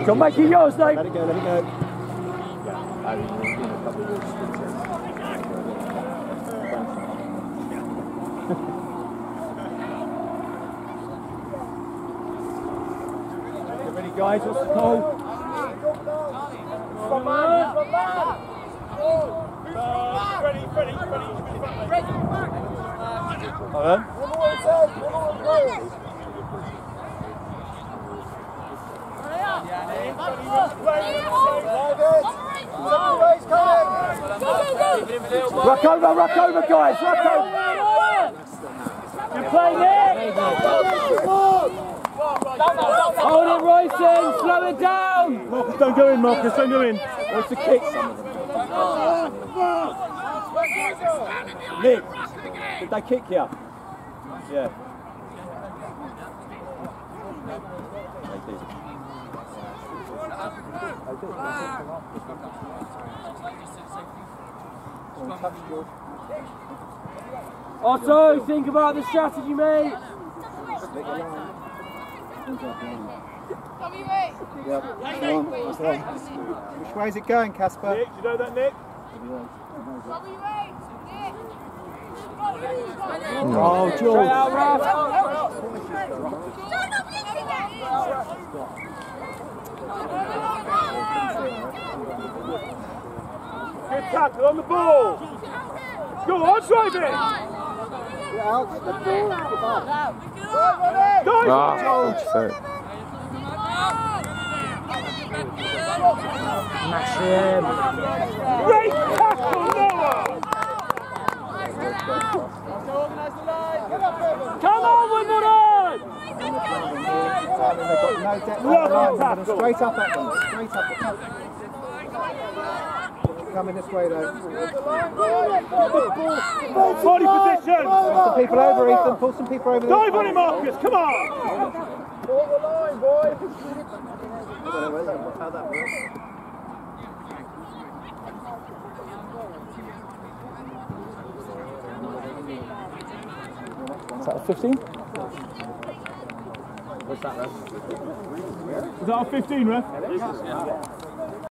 Come make it yours, Nate. Let it go, let it go. Get ready, guys. What's the call? Ready. Hold on. Rock over, guys, rock over. Good play, Nick. Hold it, Royston, slow it down. Marcus, don't go in, Marcus, don't go in. What's the kick? Nick, did they kick you? Yeah. Otto, think about the strategy, mate. Yep, that's the one. Which way is it going, Casper? Nick, do you know that, Nick? Oh, George. Straight out, Raf. Good tackle on the ball. Go on, drive it. Get out, the ball, get back. George. Smash him. Great tackle, Noah. Come on, Wimbledon. Lovely tackle. Straight up at them. Straight up at them. Coming this way though. Body position. Pull some people over, Ethan. Pull some people over. Dive on it, Marcus. Come on. Pull the line, boys. How that works. Is that a 15? What's that, Ref? Is that a 15, Ref?